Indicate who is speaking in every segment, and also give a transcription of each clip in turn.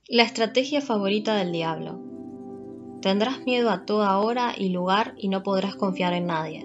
Speaker 1: La estrategia favorita del diablo. Tendrás miedo a toda hora y lugar y no podrás confiar en nadie.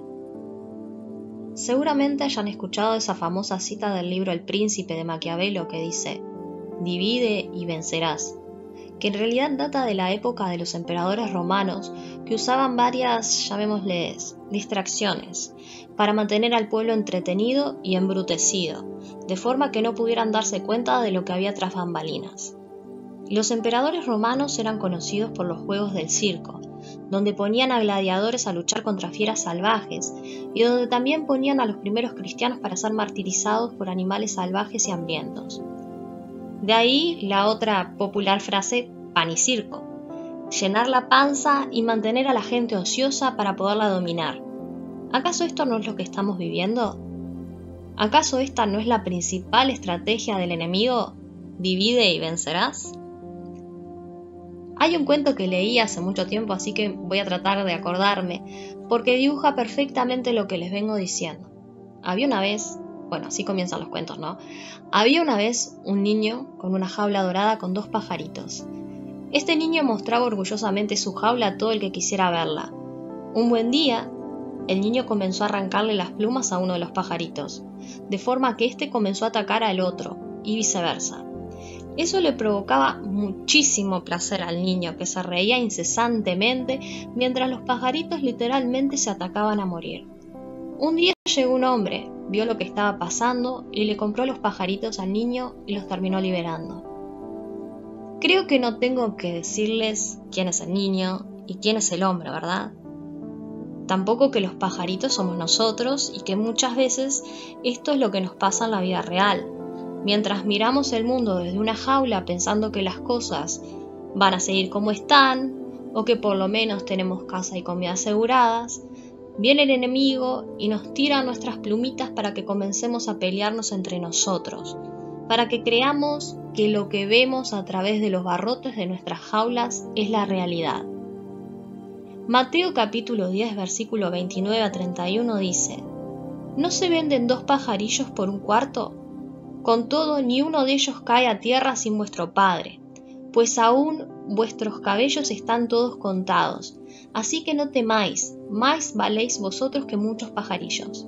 Speaker 1: Seguramente hayan escuchado esa famosa cita del libro El Príncipe de Maquiavelo que dice: divide y vencerás, que en realidad data de la época de los emperadores romanos que usaban varias, llamémosles, distracciones para mantener al pueblo entretenido y embrutecido, de forma que no pudieran darse cuenta de lo que había tras bambalinas. Los emperadores romanos eran conocidos por los juegos del circo, donde ponían a gladiadores a luchar contra fieras salvajes y donde también ponían a los primeros cristianos para ser martirizados por animales salvajes y hambrientos. De ahí la otra popular frase pan y circo: llenar la panza y mantener a la gente ociosa para poderla dominar. ¿Acaso esto no es lo que estamos viviendo? ¿Acaso esta no es la principal estrategia del enemigo? ¿Divide y vencerás? Hay un cuento que leí hace mucho tiempo, así que voy a tratar de acordarme, porque dibuja perfectamente lo que les vengo diciendo. Había una vez, así comienzan los cuentos, ¿no? Había una vez un niño con una jaula dorada con 2 pajaritos. Este niño mostraba orgullosamente su jaula a todo el que quisiera verla. Un buen día, el niño comenzó a arrancarle las plumas a uno de los pajaritos, de forma que éste comenzó a atacar al otro, y viceversa. Eso le provocaba muchísimo placer al niño, que se reía incesantemente mientras los pajaritos literalmente se atacaban a morir. Un día llegó un hombre, vio lo que estaba pasando y le compró los pajaritos al niño y los terminó liberando. Creo que no tengo que decirles quién es el niño y quién es el hombre, ¿verdad? Tampoco que los pajaritos somos nosotros y que muchas veces esto es lo que nos pasa en la vida real. Mientras miramos el mundo desde una jaula pensando que las cosas van a seguir como están, o que por lo menos tenemos casa y comida aseguradas, viene el enemigo y nos tira nuestras plumitas para que comencemos a pelearnos entre nosotros, para que creamos que lo que vemos a través de los barrotes de nuestras jaulas es la realidad. Mateo capítulo 10, versículo 29 a 31 dice: ¿no se venden 2 pajarillos por un cuarto? Con todo, ni uno de ellos cae a tierra sin vuestro Padre, pues aún vuestros cabellos están todos contados. Así que no temáis, más valéis vosotros que muchos pajarillos.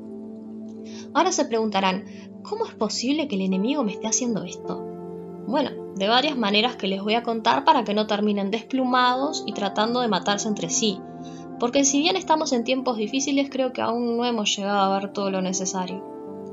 Speaker 1: Ahora se preguntarán, ¿cómo es posible que el enemigo me esté haciendo esto? Bueno, de varias maneras que les voy a contar para que no terminen desplumados y tratando de matarse entre sí. Porque si bien estamos en tiempos difíciles, creo que aún no hemos llegado a ver todo lo necesario.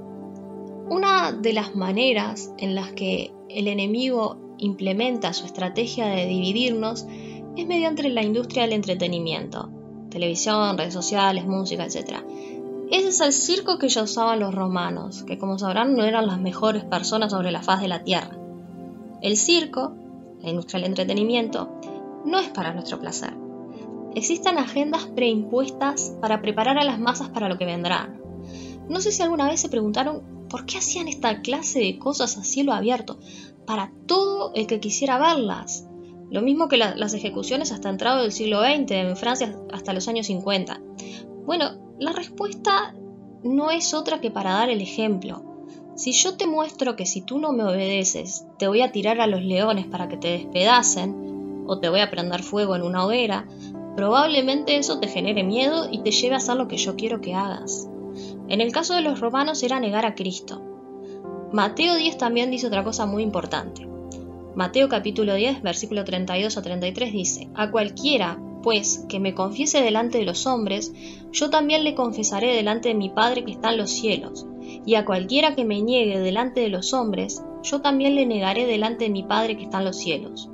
Speaker 1: Una de las maneras en las que el enemigo implementa su estrategia de dividirnos es mediante la industria del entretenimiento, televisión, redes sociales, música, etc. Ese es el circo que ya usaban los romanos, que como sabrán no eran las mejores personas sobre la faz de la tierra. El circo, la industria del entretenimiento, no es para nuestro placer. Existen agendas preimpuestas para preparar a las masas para lo que vendrá. No sé si alguna vez se preguntaron ¿por qué hacían esta clase de cosas a cielo abierto? Para todo el que quisiera verlas. Lo mismo que las ejecuciones hasta entrado del siglo XX, en Francia hasta los años 50. Bueno, la respuesta no es otra que para dar el ejemplo. Si yo te muestro que si tú no me obedeces, te voy a tirar a los leones para que te despedacen, o te voy a prender fuego en una hoguera, probablemente eso te genere miedo y te lleve a hacer lo que yo quiero que hagas. En el caso de los romanos era negar a Cristo. Mateo 10 también dice otra cosa muy importante. Mateo capítulo 10, versículo 32 a 33 dice: a cualquiera, pues, que me confiese delante de los hombres, yo también le confesaré delante de mi Padre que está en los cielos. Y a cualquiera que me niegue delante de los hombres, yo también le negaré delante de mi Padre que está en los cielos.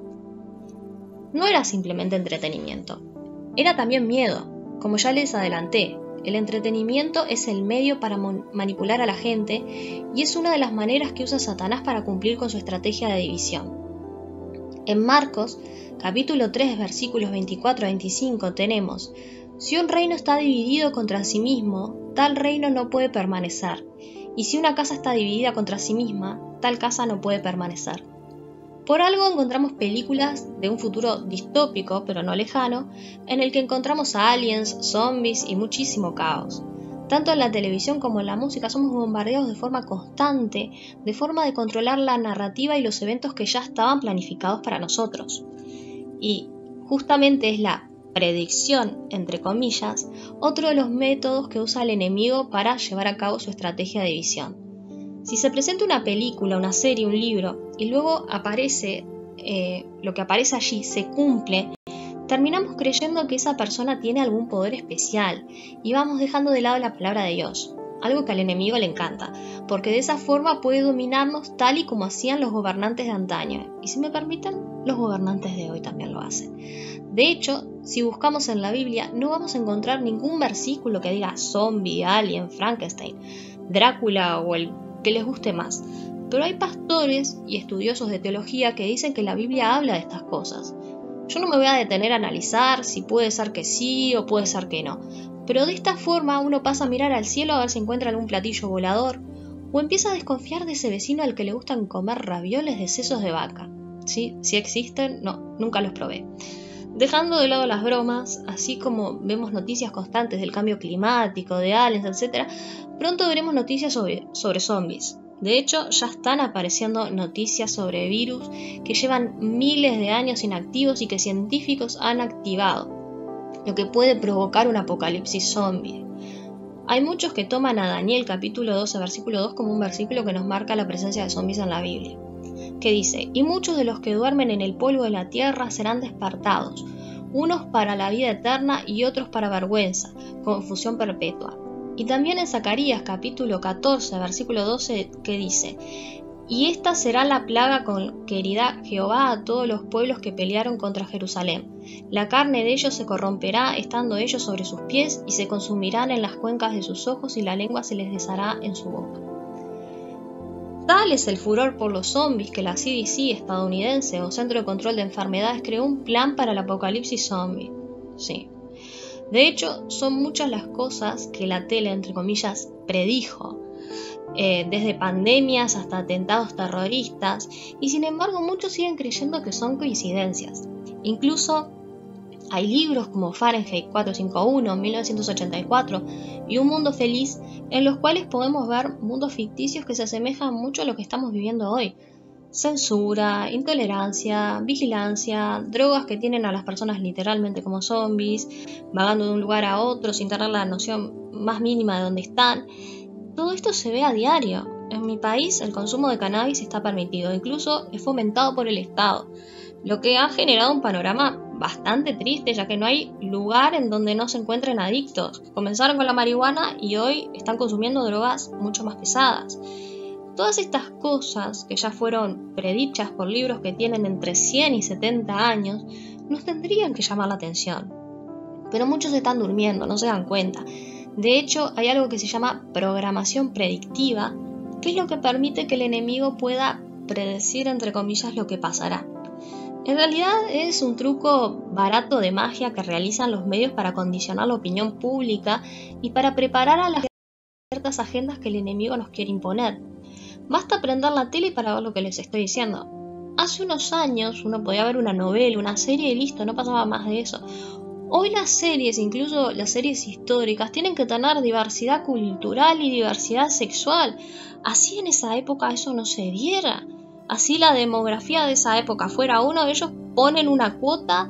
Speaker 1: No era simplemente entretenimiento, era también miedo, como ya les adelanté. El entretenimiento es el medio para manipular a la gente y es una de las maneras que usa Satanás para cumplir con su estrategia de división. En Marcos, capítulo 3, versículos 24 a 25 tenemos: si un reino está dividido contra sí mismo, tal reino no puede permanecer, y si una casa está dividida contra sí misma, tal casa no puede permanecer. Por algo encontramos películas de un futuro distópico, pero no lejano, en el que encontramos a aliens, zombies y muchísimo caos. Tanto en la televisión como en la música somos bombardeados de forma constante, de forma de controlar la narrativa y los eventos que ya estaban planificados para nosotros. Y justamente es la predicción, entre comillas, otro de los métodos que usa el enemigo para llevar a cabo su estrategia de división. Si se presenta una película, una serie, un libro, y luego aparece lo que aparece allí, se cumple, terminamos creyendo que esa persona tiene algún poder especial y vamos dejando de lado la palabra de Dios, algo que al enemigo le encanta, porque de esa forma puede dominarnos tal y como hacían los gobernantes de antaño, y si me permiten, los gobernantes de hoy también lo hacen. De hecho, si buscamos en la Biblia, no vamos a encontrar ningún versículo que diga zombie, alien, Frankenstein, Drácula o el que les guste más. Pero hay pastores y estudiosos de teología que dicen que la Biblia habla de estas cosas. Yo no me voy a detener a analizar si puede ser que sí o puede ser que no, pero de esta forma uno pasa a mirar al cielo a ver si encuentra algún platillo volador, o empieza a desconfiar de ese vecino al que le gustan comer ravioles de sesos de vaca. ¿Sí? Si existen, no, nunca los probé. Dejando de lado las bromas, así como vemos noticias constantes del cambio climático, de aliens, etc., pronto veremos noticias sobre zombies. De hecho, ya están apareciendo noticias sobre virus que llevan miles de años inactivos y que científicos han activado, lo que puede provocar un apocalipsis zombie. Hay muchos que toman a Daniel capítulo 12, versículo 2 como un versículo que nos marca la presencia de zombies en la Biblia, que dice: y muchos de los que duermen en el polvo de la tierra serán despertados, unos para la vida eterna y otros para vergüenza, confusión perpetua. Y también en Zacarías capítulo 14, versículo 12, que dice: y esta será la plaga con que herirá Jehová a todos los pueblos que pelearon contra Jerusalén. La carne de ellos se corromperá estando ellos sobre sus pies, y se consumirán en las cuencas de sus ojos, y la lengua se les deshará en su boca. Tal es el furor por los zombies que la CDC estadounidense o Centro de Control de Enfermedades creó un plan para el apocalipsis zombie. Sí. De hecho, son muchas las cosas que la tele, entre comillas, predijo, desde pandemias hasta atentados terroristas, y sin embargo muchos siguen creyendo que son coincidencias. Incluso hay libros como Fahrenheit 451, 1984 y Un Mundo Feliz, en los cuales podemos ver mundos ficticios que se asemejan mucho a lo que estamos viviendo hoy. Censura, intolerancia, vigilancia, drogas que tienen a las personas literalmente como zombies, vagando de un lugar a otro sin tener la noción más mínima de dónde están. Todo esto se ve a diario. En mi país el consumo de cannabis está permitido, incluso es fomentado por el Estado, lo que ha generado un panorama bastante triste, ya que no hay lugar en donde no se encuentren adictos. Comenzaron con la marihuana y hoy están consumiendo drogas mucho más pesadas. Todas estas cosas, que ya fueron predichas por libros que tienen entre 100 y 70 años, nos tendrían que llamar la atención. Pero muchos están durmiendo, no se dan cuenta. De hecho, hay algo que se llama programación predictiva, que es lo que permite que el enemigo pueda predecir, entre comillas, lo que pasará. En realidad es un truco barato de magia que realizan los medios para condicionar la opinión pública y para preparar a las ciertas agendas que el enemigo nos quiere imponer. Basta prender la tele para ver lo que les estoy diciendo. Hace unos años uno podía ver una novela, una serie y listo, no pasaba más de eso. Hoy las series, incluso las series históricas, tienen que tener diversidad cultural y diversidad sexual. Así en esa época eso no se diera. Así la demografía de esa época fuera uno, ellos ponen una cuota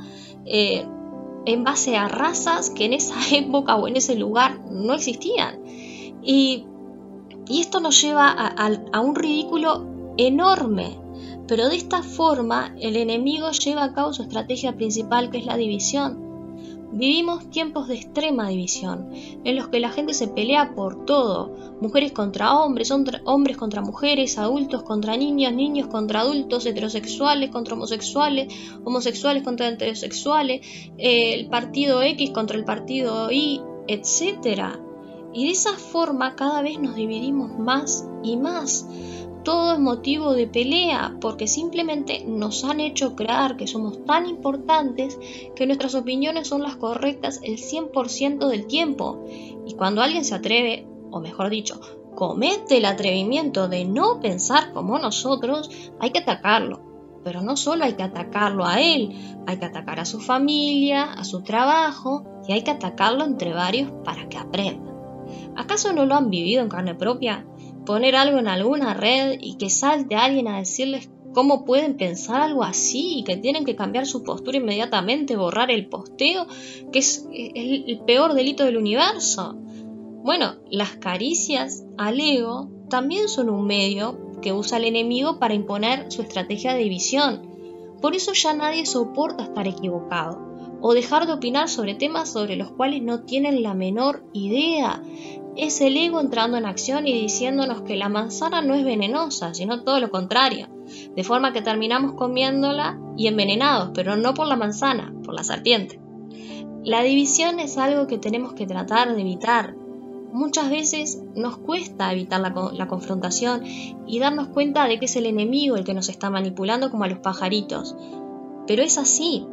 Speaker 1: en base a razas que en esa época o en ese lugar no existían. Y esto nos lleva a un ridículo enorme. Pero de esta forma el enemigo lleva a cabo su estrategia principal, que es la división. Vivimos tiempos de extrema división, en los que la gente se pelea por todo, mujeres contra hombres, hombres contra mujeres, adultos contra niños, niños contra adultos, heterosexuales contra homosexuales, homosexuales contra heterosexuales, el partido X contra el partido Y, etc. Y de esa forma cada vez nos dividimos más y más. Todo es motivo de pelea, porque simplemente nos han hecho creer que somos tan importantes que nuestras opiniones son las correctas el 100% del tiempo. Y cuando alguien se atreve, o mejor dicho, comete el atrevimiento de no pensar como nosotros, hay que atacarlo. Pero no solo hay que atacarlo a él, hay que atacar a su familia, a su trabajo, y hay que atacarlo entre varios para que aprenda. ¿Acaso no lo han vivido en carne propia? Poner algo en alguna red y que salte alguien a decirles cómo pueden pensar algo así y que tienen que cambiar su postura inmediatamente, borrar el posteo, que es el peor delito del universo. Bueno, las caricias al ego también son un medio que usa el enemigo para imponer su estrategia de división. Por eso ya nadie soporta estar equivocado o dejar de opinar sobre temas sobre los cuales no tienen la menor idea. Es el ego entrando en acción y diciéndonos que la manzana no es venenosa, sino todo lo contrario, de forma que terminamos comiéndola y envenenados, pero no por la manzana, por la serpiente. La división es algo que tenemos que tratar de evitar. Muchas veces nos cuesta evitar la confrontación y darnos cuenta de que es el enemigo el que nos está manipulando como a los pajaritos. Pero es así.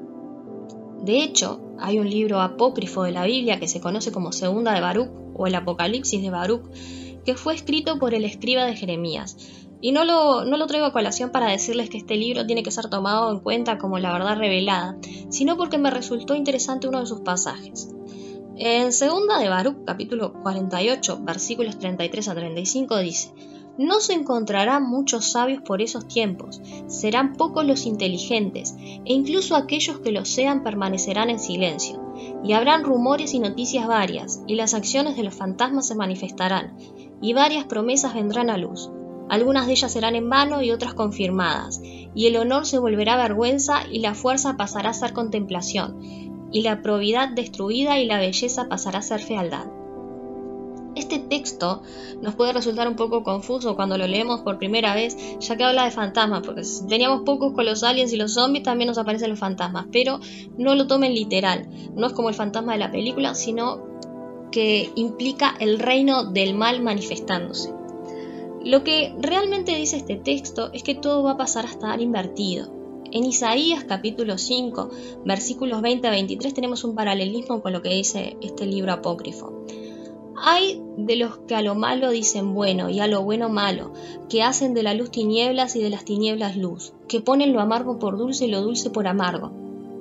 Speaker 1: De hecho, hay un libro apócrifo de la Biblia que se conoce como Segunda de Baruch o el Apocalipsis de Baruch, que fue escrito por el escriba de Jeremías. Y no lo traigo a colación para decirles que este libro tiene que ser tomado en cuenta como la verdad revelada, sino porque me resultó interesante uno de sus pasajes. En Segunda de Baruch, capítulo 48, versículos 33 a 35 dice: No se encontrarán muchos sabios por esos tiempos, serán pocos los inteligentes, e incluso aquellos que lo sean permanecerán en silencio. Y habrán rumores y noticias varias, y las acciones de los fantasmas se manifestarán, y varias promesas vendrán a luz. Algunas de ellas serán en vano y otras confirmadas, y el honor se volverá vergüenza y la fuerza pasará a ser contemplación, y la probidad destruida y la belleza pasará a ser fealdad. Este texto nos puede resultar un poco confuso cuando lo leemos por primera vez, ya que habla de fantasmas, porque si teníamos pocos con los aliens y los zombies, también nos aparecen los fantasmas, pero no lo tomen literal, no es como el fantasma de la película, sino que implica el reino del mal manifestándose. Lo que realmente dice este texto es que todo va a pasar a estar invertido. En Isaías capítulo 5, versículos 20 a 23 tenemos un paralelismo con lo que dice este libro apócrifo. Hay de los que a lo malo dicen bueno y a lo bueno malo, que hacen de la luz tinieblas y de las tinieblas luz, que ponen lo amargo por dulce y lo dulce por amargo.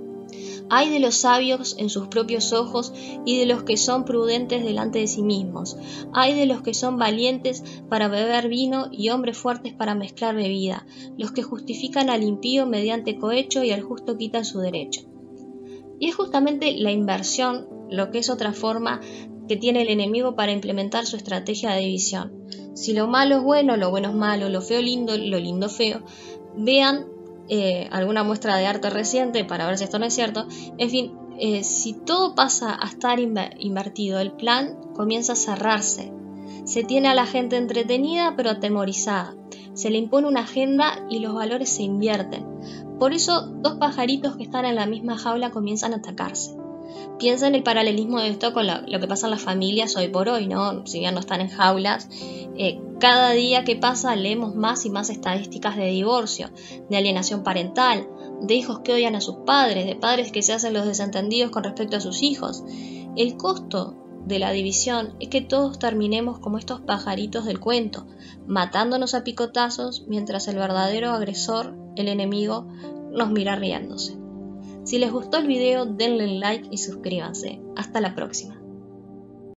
Speaker 1: Hay de los sabios en sus propios ojos y de los que son prudentes delante de sí mismos. Hay de los que son valientes para beber vino y hombres fuertes para mezclar bebida, los que justifican al impío mediante cohecho y al justo quitan su derecho. Y es justamente la inversión lo que es otra forma que tiene el enemigo para implementar su estrategia de división. Si lo malo es bueno, lo bueno es malo, lo feo lindo, lo lindo feo. Vean alguna muestra de arte reciente para ver si esto no es cierto. En fin, si todo pasa a estar invertido, el plan comienza a cerrarse. Se tiene a la gente entretenida pero atemorizada. Se le impone una agenda y los valores se invierten. Por eso, dos pajaritos que están en la misma jaula comienzan a atacarse. Piensa en el paralelismo de esto con lo que pasa en las familias hoy por hoy, ¿no? Si bien no están en jaulas, cada día que pasa leemos más y más estadísticas de divorcio, de alienación parental, de hijos que odian a sus padres, de padres que se hacen los desentendidos con respecto a sus hijos. El costo de la división es que todos terminemos como estos pajaritos del cuento, matándonos a picotazos mientras el verdadero agresor, el enemigo, nos mira riéndose. Si les gustó el video, denle like y suscríbanse. Hasta la próxima.